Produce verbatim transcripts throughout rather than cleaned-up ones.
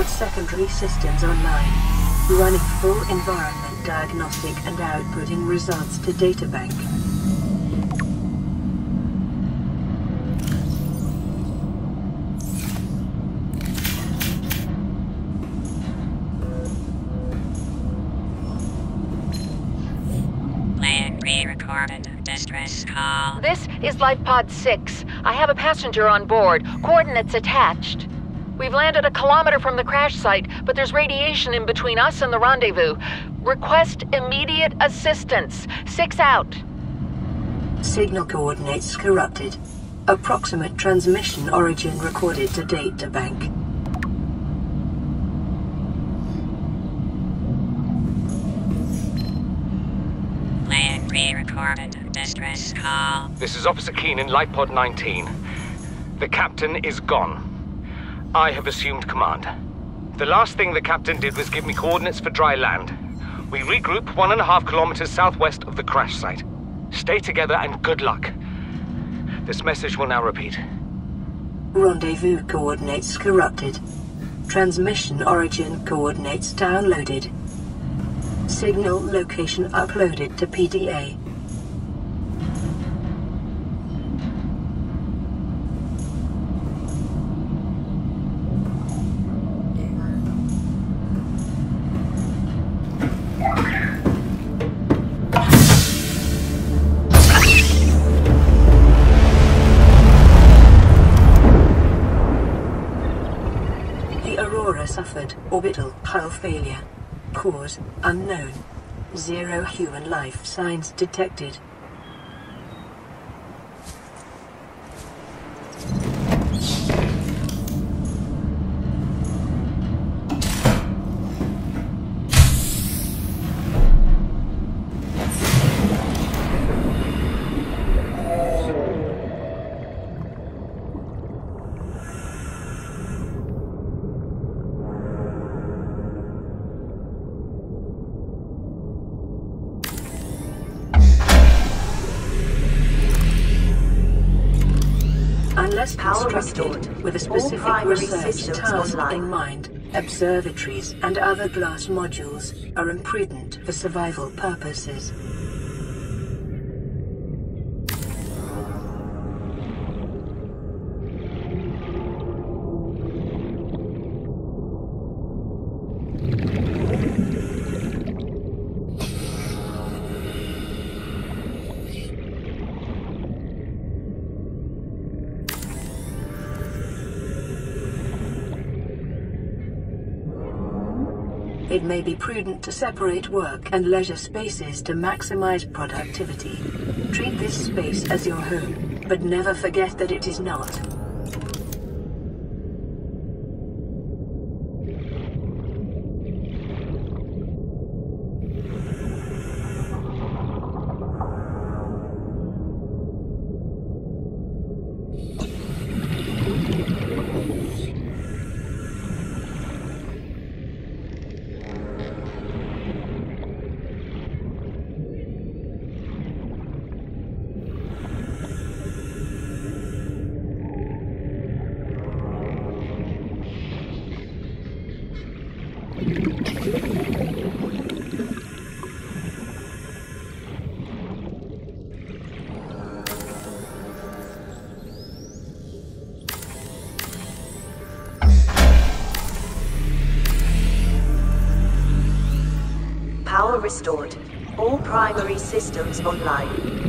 LifePod secondary systems online. Running full environment diagnostic and outputting results to databank. Plan pre-recorded distress call. This is LifePod six. I have a passenger on board. Coordinates attached. We've landed a kilometer from the crash site, but there's radiation in between us and the rendezvous. Request immediate assistance. Six out. Signal coordinates corrupted. Approximate transmission origin recorded to databank. Plan pre-recorded distress call. This is Officer Keenan, LifePod nineteen. The captain is gone. I have assumed command. The last thing the captain did was give me coordinates for dry land. We regroup one and a half kilometers southwest of the crash site. Stay together and good luck. This message will now repeat. Rendezvous coordinates corrupted. Transmission origin coordinates downloaded. Signal location uploaded to P D A. Suffered orbital hull failure. Cause unknown. Zero human life signs detected. Unless constructed with a specific research task in mind, observatories and other glass modules are imprudent for survival purposes. It may be prudent to separate work and leisure spaces to maximize productivity. Treat this space as your home, but never forget that it is not. Power restored. All primary systems online.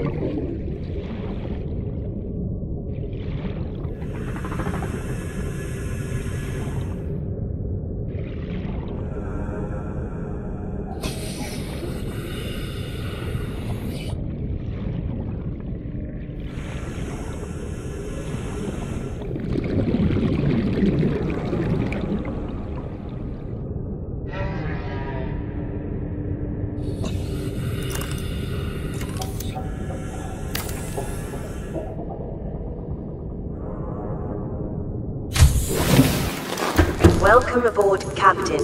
Welcome aboard, Captain.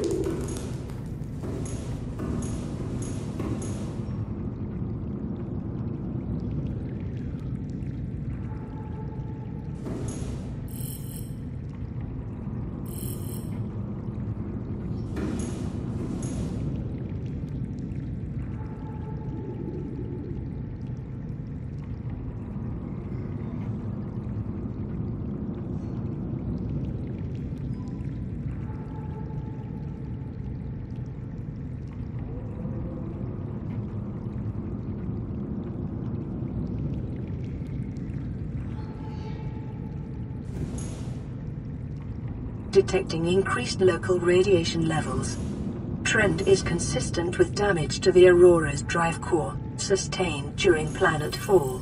Detecting increased local radiation levels. Trend is consistent with damage to the Aurora's drive core, sustained during planet fall.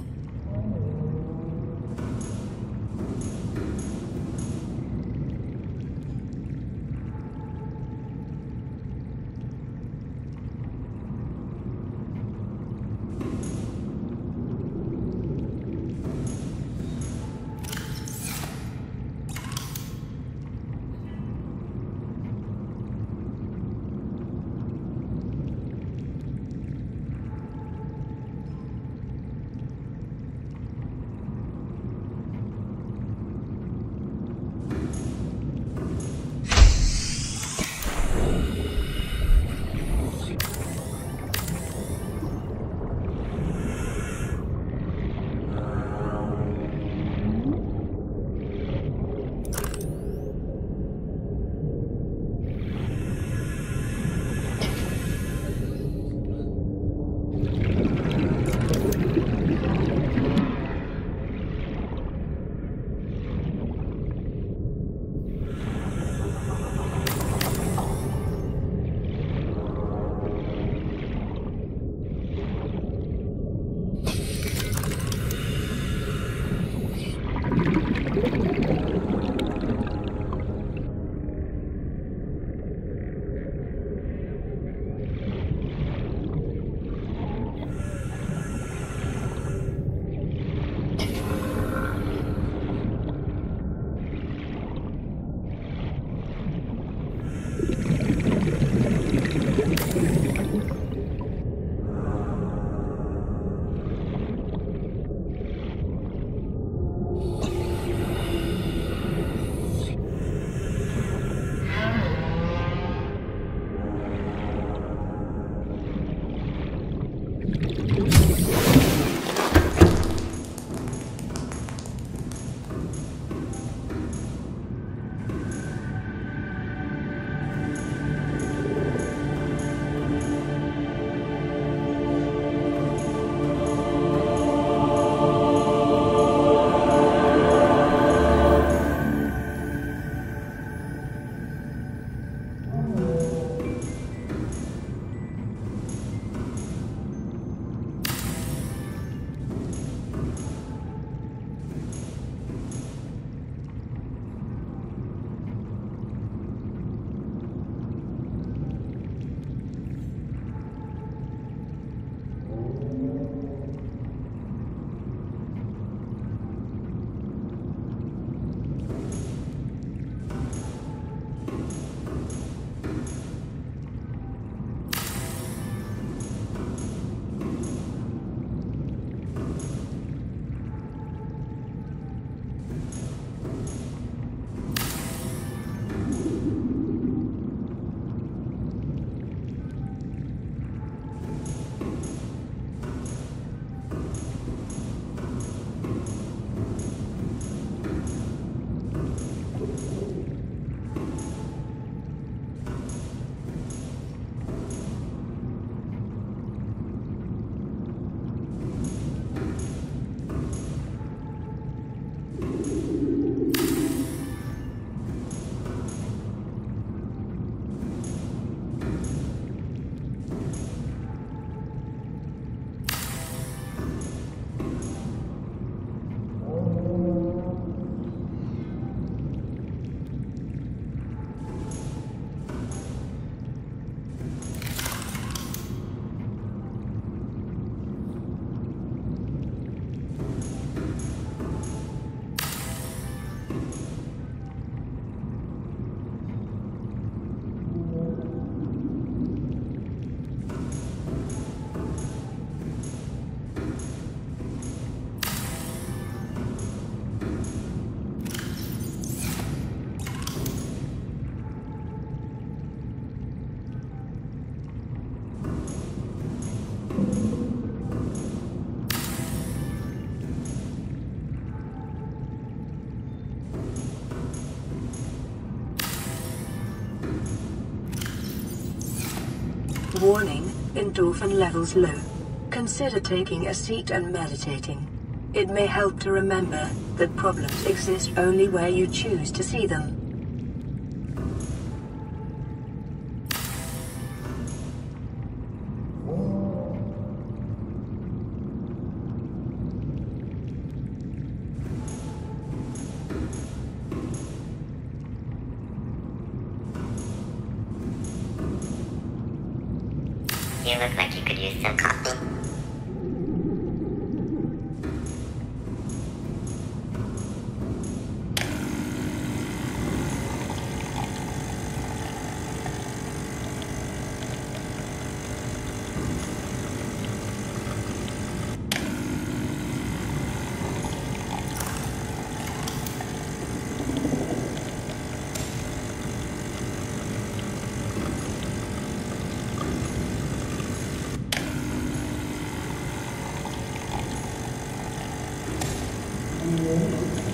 Warning, endorphin levels low. Consider taking a seat and meditating. It may help to remember that problems exist only where you choose to see them. You look like you could use some coffee. Mm-hmm.